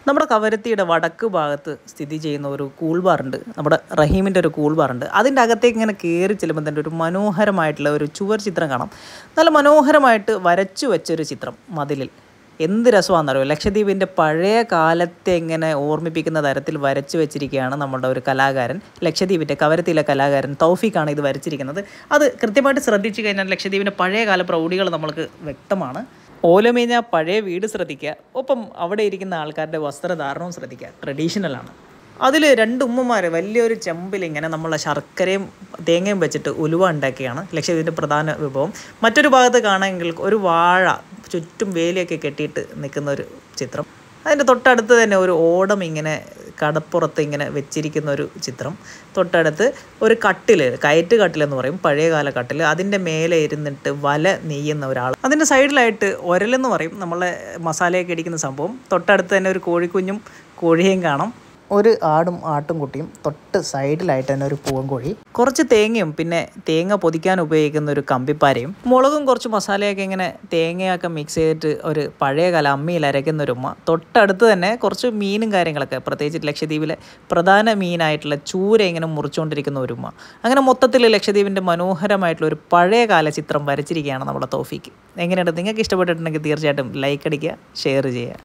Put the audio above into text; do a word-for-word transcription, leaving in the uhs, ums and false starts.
നമ്മുടെ കവരത്തിയുടെ വടക്ക് ഭാഗത്ത് സ്ഥിതി ചെയ്യുന്ന ഒരു കൂൾ ബാറുണ്ട്. നമ്മുടെ റഹീമിൻ്റെ ഒരു കൂൾ ബാറുണ്ട്. അതിൻ്റെ അകത്തേക്ക് ഇങ്ങനെ കയറി ചെല്ലുമ്പോൾ തന്നെ ഒരു മനോഹരമായിട്ടുള്ള ഒരു ചുവർ ചിത്രം കാണാം. നല്ല മനോഹരമായിട്ട് വരച്ചു വെച്ചൊരു ചിത്രം മതിലിൽ. എന്ത് രസമാണെന്നറിയോ, ലക്ഷദ്വീപിൻ്റെ പഴയ കാലത്തെ ഇങ്ങനെ ഓർമ്മിപ്പിക്കുന്ന തരത്തിൽ വരച്ചു വെച്ചിരിക്കുകയാണ് നമ്മളുടെ ഒരു കലാകാരൻ. ലക്ഷദ്വീപിൻ്റെ കവരത്തിയിലെ കലാകാരൻ തൗഫീഖാണ് ഇത് വരച്ചിരിക്കുന്നത്. അത് കൃത്യമായിട്ട് ശ്രദ്ധിച്ചു കഴിഞ്ഞാൽ ലക്ഷദ്വീപിൻ്റെ പഴയകാല പ്രൗഢികൾ നമ്മൾക്ക് വ്യക്തമാണ്. ഓലമേഞ്ഞ പഴയ വീട് ശ്രദ്ധിക്കുക, ഒപ്പം അവിടെ ഇരിക്കുന്ന ആൾക്കാരുടെ വസ്ത്രധാരണവും ശ്രദ്ധിക്കുക. ട്രഡീഷണലാണ്. അതിൽ രണ്ട് ഉമ്മമാർ വലിയൊരു ചെമ്പിൽ ഇങ്ങനെ നമ്മളെ ശർക്കരയും തേങ്ങയും വെച്ചിട്ട് ഉലുവ ഉണ്ടാക്കിയാണ് ലക്ഷദ്വീപിൻ്റെ പ്രധാന വിഭവം. മറ്റൊരു ഭാഗത്ത് കാണുമെങ്കിൽ ഒരു വാഴ ചുറ്റും വേലിയൊക്കെ കെട്ടിയിട്ട് നിൽക്കുന്ന ഒരു ചിത്രം. അതിൻ്റെ തൊട്ടടുത്ത് തന്നെ ഒരു ഓടം ഇങ്ങനെ കടപ്പുറത്ത് ഇങ്ങനെ വെച്ചിരിക്കുന്ന ഒരു ചിത്രം. തൊട്ടടുത്ത് ഒരു കട്ടിൽ, കയറ്റ് കട്ടിലെന്ന് പറയും, പഴയകാല കട്ടിൽ. അതിൻ്റെ മേലെ ഇരുന്നിട്ട് വല നെയ്യുന്ന ഒരാൾ. അതിൻ്റെ സൈഡിലായിട്ട് ഒരലെന്ന് പറയും, നമ്മളെ മസാലയൊക്കെ ഇടിക്കുന്ന സംഭവം. തൊട്ടടുത്ത് തന്നെ ഒരു കോഴിക്കുഞ്ഞും കോഴിയും കാണാം. ഒരു ആടും ആട്ടുംകുട്ടിയും. തൊട്ട് സൈഡിലായിട്ട് തന്നെ ഒരു പൂവൻകോഴി. കുറച്ച് തേങ്ങയും പിന്നെ തേങ്ങ പൊതിക്കാൻ ഉപയോഗിക്കുന്ന ഒരു കമ്പിപ്പാരയും മുളകും കുറച്ച് മസാലയൊക്കെ ഇങ്ങനെ തേങ്ങയൊക്കെ മിക്സ് ചെയ്തിട്ട് ഒരു പഴയ കാല അമ്മിയിൽ അരയ്ക്കുന്ന ഒരു ഉമ്മ. തൊട്ടടുത്ത് തന്നെ കുറച്ച് മീനും കാര്യങ്ങളൊക്കെ, പ്രത്യേകിച്ച് ലക്ഷദ്വീപിലെ പ്രധാന മീനായിട്ടുള്ള ചൂര ഇങ്ങനെ മുറിച്ചുകൊണ്ടിരിക്കുന്ന ഒരു ഉമ്മ. അങ്ങനെ മൊത്തത്തിൽ ലക്ഷദ്വീപിൻ്റെ മനോഹരമായിട്ടുള്ള ഒരു പഴയ കാല ചിത്രം വരച്ചിരിക്കുകയാണ് നമ്മുടെ തൗഫീഖ്. എങ്ങനെയുണ്ട്? നിങ്ങൾക്ക് ഇഷ്ടപ്പെട്ടിട്ടുണ്ടെങ്കിൽ തീർച്ചയായിട്ടും ലൈക്ക് അടിക്കുക, ഷെയർ ചെയ്യുക.